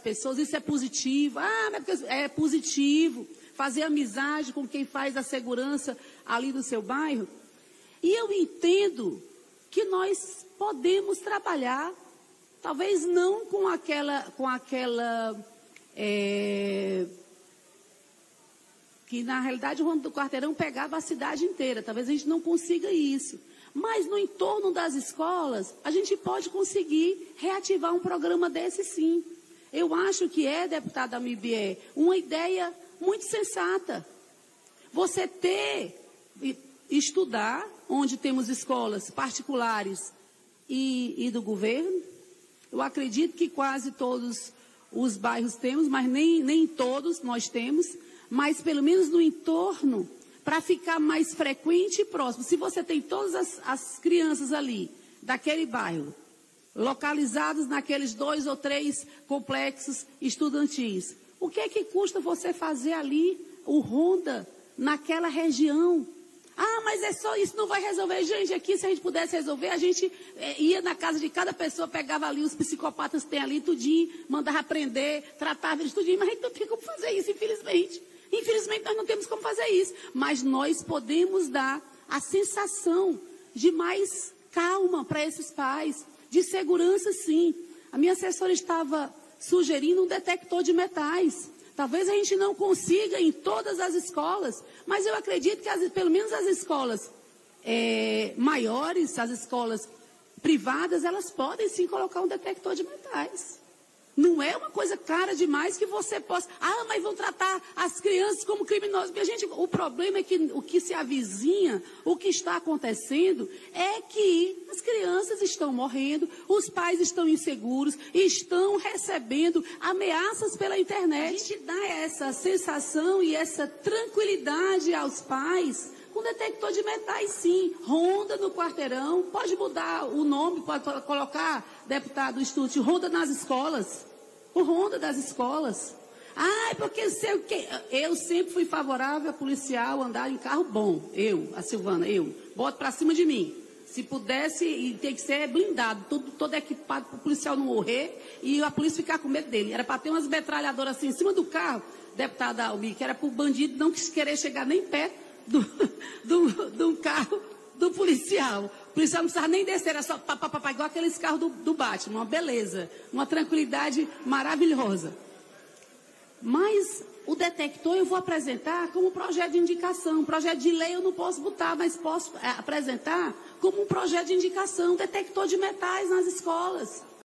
pessoas, isso é positivo. Ah, mas é positivo fazer amizade com quem faz a segurança ali do seu bairro. E eu entendo que nós podemos trabalhar, talvez não com aquela que na realidade o Ronda do Quarteirão pegava a cidade inteira, talvez a gente não consiga isso. Mas no entorno das escolas, a gente pode conseguir reativar um programa desse sim. Eu acho que deputada Amibié, uma ideia muito sensata. Você estudar onde temos escolas particulares e do governo. Eu acredito que quase todos os bairros temos, mas nem todos nós temos, mas pelo menos no entorno, para ficar mais frequente e próximo. Se você tem todas as crianças ali, daquele bairro, localizadas naqueles 2 ou 3 complexos estudantis, o que é que custa você fazer ali o Ronda naquela região? Ah, mas é só isso, não vai resolver. Gente, aqui se a gente pudesse resolver, a gente ia na casa de cada pessoa, pegava ali os psicopatas que tem ali, tudinho, mandava prender, tratava eles tudinho, mas a gente não tem como fazer isso, infelizmente. Infelizmente, nós não temos como fazer isso. Mas nós podemos dar a sensação de mais calma para esses pais, de segurança, sim. A minha assessora estava sugerindo um detector de metais. Talvez a gente não consiga em todas as escolas, mas eu acredito que pelo menos as escolas maiores, as escolas privadas, elas podem sim colocar um detector de metais. Não é uma coisa cara demais que você possa... Ah, mas vão tratar as crianças como criminosos. Minha gente, o problema é que o que se avizinha, o que está acontecendo, é que as crianças estão morrendo, os pais estão inseguros, estão recebendo ameaças pela internet. A gente dá essa sensação e essa tranquilidade aos pais com detector de metais, sim. Ronda no quarteirão, pode mudar o nome, pode colocar, deputado Stutt, Ronda nas escolas. O Ronda das escolas. Ah, porque eu sempre fui favorável a policial andar em carro bom. A Silvana, boto pra cima de mim. Se pudesse, e tem que ser blindado, todo equipado para o policial não morrer e a polícia ficar com medo dele. Era para ter umas metralhadoras assim em cima do carro, deputada Almir, que era para o bandido não querer chegar nem perto do carro do policial. O policial não precisava nem descer, era só igual aqueles carros do Batman, uma beleza, uma tranquilidade maravilhosa. Mas o detector eu vou apresentar como projeto de indicação. Projeto de lei eu não posso botar, mas posso apresentar como um projeto de indicação, detector de metais nas escolas.